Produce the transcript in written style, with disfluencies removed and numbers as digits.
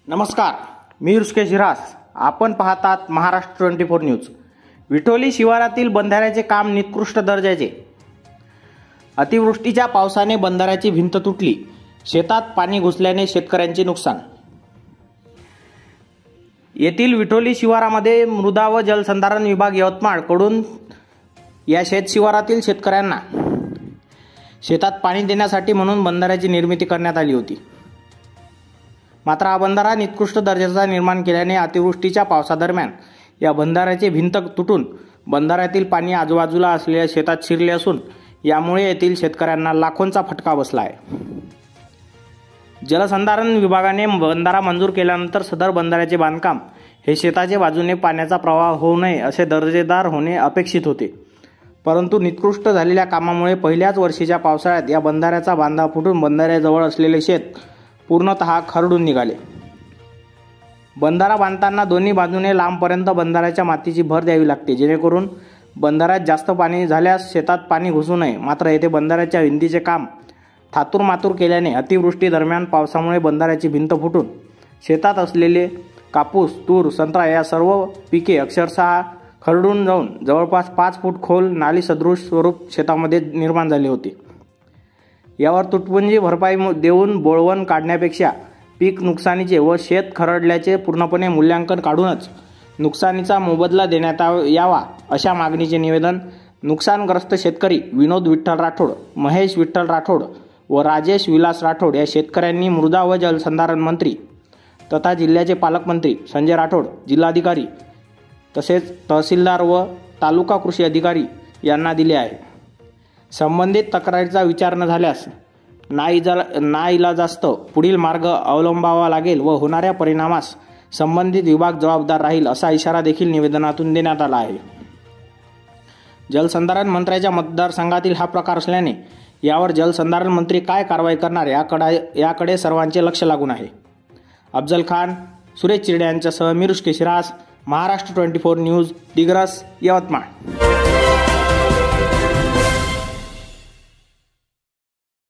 नमस्कार, मी ऋषिकेश हिरास. आपण पाहतात महाराष्ट्र 24 न्यूज. विठोली शिवारातील बंधाऱ्याचे काम निकृष्ट दर्जाचे. अतिवृष्टीच्या पावसाने बंधाऱ्याची भिंत तुटली. शेतात पाणी घुसल्याने शेतकऱ्यांचे नुकसान. येथील विठोली शिवारामध्ये मृदा व जलसंधारण विभाग यवतमाळ कडून या शेत शिवारातील शेतकऱ्यांना शेतात पाणी देण्यासाठी म्हणून बंधाऱ्याची निर्मिती करण्यात आली होती. मात्र हा बंधारा निकृष्ट दर्जाचा निर्माण केल्याने अतिवृष्टीच्या पावसादरम्यान या बंधाऱ्याची भिंत तुटून बंधाऱ्यातील पाणी आजूबाजूला असलेल्या शेतात शिरले असून यामुळे येथील शेतकऱ्यांना लाखोंचा फटका बसला आहे. जलसंधारण विभागाने बंधारा मंजूर केल्यानंतर सदर बंधाऱ्याचे बांधकाम हे शेताच्या बाजूने पाण्याचा प्रवाह होऊ नये असे दर्जेदार होणे अपेक्षित होते. परंतु निकृष्ट झालेल्या कामामुळे पहिल्याच वर्षीच्या पावसाळ्यात या बंधाऱ्याचा बांधा फुटून बंधाऱ्याजवळ असलेले शेत पूर्णतः खरडून निघाले. बंधारा बांधताना दोन्ही बाजूने लांबपर्यंत बंधाऱ्याच्या मातीची भर द्यावी लागते, जेणेकरून बंधाऱ्यात जास्त पाणी झाल्यास शेतात पाणी घुसू नये. मात्र येथे बंधाऱ्याच्या भिंतीचे काम थातूरमातूर केल्याने अतिवृष्टी दरम्यान पावसामुळे बंधाऱ्याची भिंत फुटून शेतात असलेले कापूस, तूर, संत्रा या सर्व पिके अक्षरशः खरडून जाऊन जवळपास 5 फूट खोल नाली सदृश स्वरूप शेतामध्ये निर्माण झाले होते. यावर तुटपुंजी भरपाई देऊन बोळवण काढण्यापेक्षा पीक नुकसानीचे व शेत खरडल्याचे पूर्णपणे मूल्यांकन काढूनच नुकसानीचा मोबदला देण्यात यावा अशा मागणीचे निवेदन नुकसानग्रस्त शेतकरी विनोद विठ्ठल राठोड, महेश विठ्ठल राठोड व राजेश विलास राठोड या शेतकऱ्यांनी मृदा व जलसंधारण मंत्री तथा जिल्ह्याचे पालकमंत्री संजय राठोड, जिल्हाधिकारी तसेच तहसीलदार व तालुका कृषी अधिकारी यांना दिले आहे. संबंधित तक्रारीचा विचार न झाल्यास नाईलाजास्तव पुढील मार्ग अवलंबावा लागेल व होणाऱ्या परिणामास संबंधित विभाग जबाबदार राहील असा इशारा देखील निवेदनातून देण्यात आला आहे. जलसंधारण मंत्र्याच्या मतदारसंघातील हा प्रकार असल्याने यावर जलसंधारण मंत्री काय कारवाई करणार याकडे सर्वांचे लक्ष लागून आहे. अफजल खान, सुरेश चिरडे यांच्यासह मी ऋषिकेश हिरास, महाराष्ट्र 24 न्यूज, दिग्रस, यवतमाळ.